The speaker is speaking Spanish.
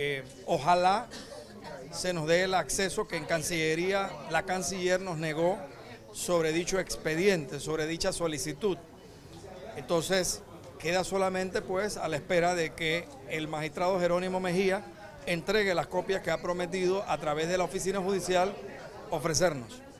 Ojalá se nos dé el acceso que en Cancillería la canciller nos negó sobre dicho expediente, sobre dicha solicitud. Entonces queda solamente pues a la espera de que el magistrado Jerónimo Mejía entregue las copias que ha prometido a través de la oficina judicial ofrecernos.